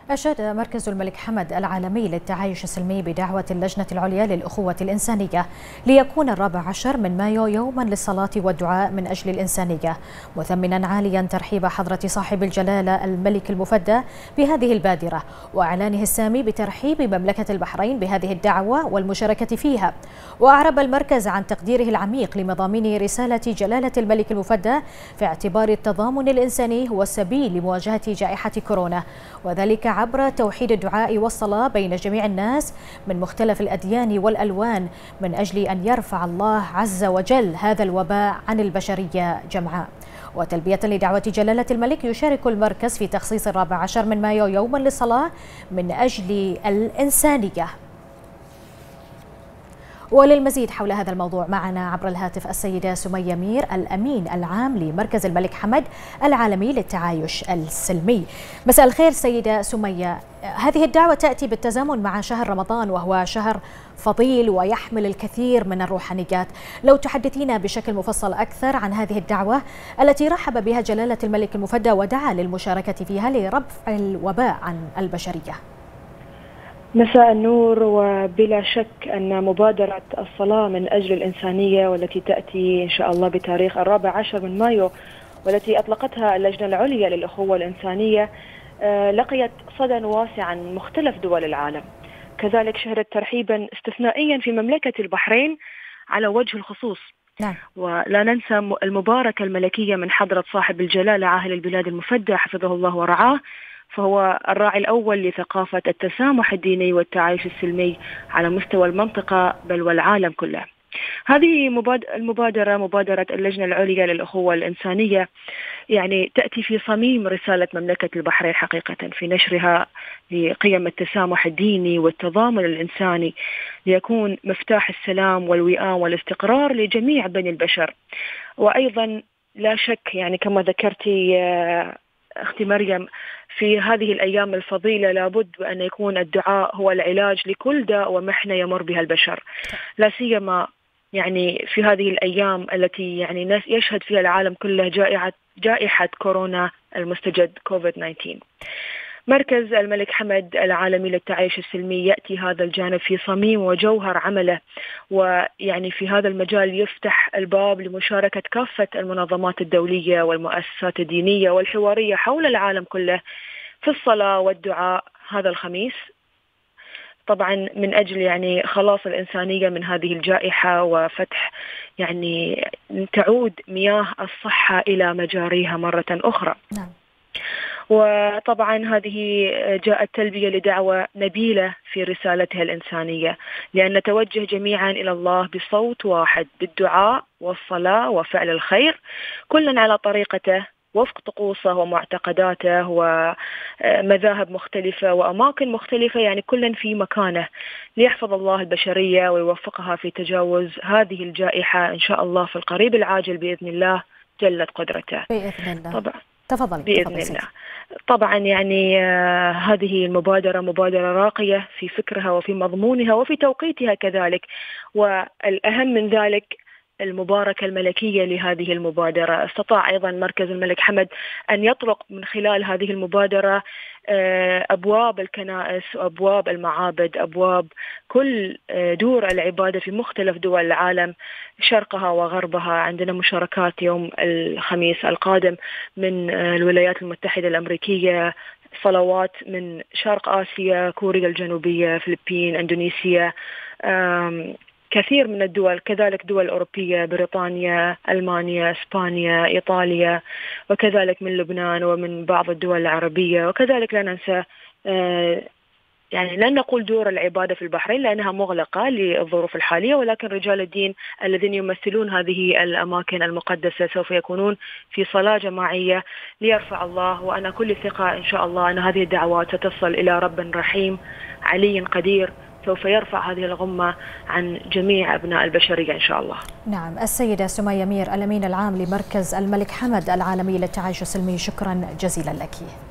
أشاد مركز الملك حمد العالمي للتعايش السلمي بدعوة اللجنة العليا للأخوة الإنسانية ليكون 14 من مايو يوما للصلاة والدعاء من أجل الإنسانية، مثمنا عاليا ترحيب حضرة صاحب الجلالة الملك المفدى بهذه البادرة وإعلانه السامي بترحيب مملكة البحرين بهذه الدعوة والمشاركة فيها. وأعرب المركز عن تقديره العميق لمضامين رسالة جلالة الملك المفدى في اعتبار التضامن الإنساني هو السبيل لمواجهة جائحة كورونا، وذلك عبر توحيد الدعاء والصلاة بين جميع الناس من مختلف الأديان والألوان من أجل أن يرفع الله عز وجل هذا الوباء عن البشرية جمعاء. وتلبية لدعوة جلالة الملك يشارك المركز في تخصيص 14 من مايو يوما للصلاة من أجل الإنسانية. وللمزيد حول هذا الموضوع معنا عبر الهاتف السيدة سمية مير الأمين العام لمركز الملك حمد العالمي للتعايش السلمي. مساء الخير سيدة سمية، هذه الدعوة تأتي بالتزامن مع شهر رمضان وهو شهر فضيل ويحمل الكثير من الروحانيات. لو تحدثينا بشكل مفصل أكثر عن هذه الدعوة التي رحب بها جلالة الملك المفدى ودعا للمشاركة فيها لرفع الوباء عن البشرية. مساء النور، وبلا شك أن مبادرة الصلاة من أجل الإنسانية والتي تأتي إن شاء الله بتاريخ 14 من مايو والتي أطلقتها اللجنة العليا للأخوة الإنسانية لقيت صدى واسعا من مختلف دول العالم، كذلك شهدت ترحيبا استثنائيا في مملكة البحرين على وجه الخصوص. نعم. ولا ننسى المباركة الملكية من حضرة صاحب الجلالة عاهل البلاد المفدى حفظه الله ورعاه، فهو الراعي الأول لثقافة التسامح الديني والتعايش السلمي على مستوى المنطقة بل والعالم كله. هذه المبادرة مبادرة اللجنة العليا للأخوة الإنسانية يعني تأتي في صميم رسالة مملكة البحرين حقيقة في نشرها لقيم التسامح الديني والتضامن الإنساني ليكون مفتاح السلام والوئام والاستقرار لجميع بني البشر. وأيضا لا شك يعني كما ذكرتي أختي مريم، في هذه الأيام الفضيلة لابد أن يكون الدعاء هو العلاج لكل داء ومحنة يمر بها البشر، لا سيما يعني في هذه الأيام التي يعني يشهد فيها العالم كله جائحة كورونا المستجد كوفيد-19. مركز الملك حمد العالمي للتعايش السلمي يأتي هذا الجانب في صميم وجوهر عمله، ويعني في هذا المجال يفتح الباب لمشاركة كافة المنظمات الدولية والمؤسسات الدينية والحوارية حول العالم كله في الصلاة والدعاء هذا الخميس، طبعا من أجل يعني خلاص الإنسانية من هذه الجائحة وفتح يعني تعود مياه الصحة إلى مجاريها مرة أخرى. نعم. وطبعا هذه جاءت تلبية لدعوة نبيلة في رسالتها الإنسانية، لأن نتوجه جميعا إلى الله بصوت واحد بالدعاء والصلاة وفعل الخير، كل على طريقته وفق طقوسه ومعتقداته ومذاهب مختلفة وأماكن مختلفة، يعني كل في مكانه، ليحفظ الله البشرية ويوفقها في تجاوز هذه الجائحة إن شاء الله في القريب العاجل بإذن الله جلت قدرته. بإذن الله. طبعا. تفضلي. بإذن الله. طبعا يعني هذه المبادرة مبادرة راقية في فكرها وفي مضمونها وفي توقيتها كذلك، والأهم من ذلك المباركة الملكية لهذه المبادرة. استطاع أيضا مركز الملك حمد أن يطرق من خلال هذه المبادرة أبواب الكنائس وأبواب المعابد، أبواب كل دور العبادة في مختلف دول العالم شرقها وغربها. عندنا مشاركات يوم الخميس القادم من الولايات المتحدة الأمريكية، صلوات من شرق آسيا، كوريا الجنوبية، فلبين، إندونيسيا، كثير من الدول، كذلك دول أوروبية، بريطانيا، ألمانيا، إسبانيا، إيطاليا، وكذلك من لبنان ومن بعض الدول العربية. وكذلك لا ننسى يعني لن نقول دور العبادة في البحرين لأنها مغلقة للظروف الحالية، ولكن رجال الدين الذين يمثلون هذه الأماكن المقدسة سوف يكونون في صلاة جماعية ليرفع الله. وأنا كل ثقة إن شاء الله أن هذه الدعوات ستصل إلى رب رحيم علي قدير سوف يرفع هذه الغمة عن جميع أبناء البشرية إن شاء الله. نعم. السيدة سمية مير الأمين العام لمركز الملك حمد العالمي للتعايش السلمي، شكرا جزيلا لك.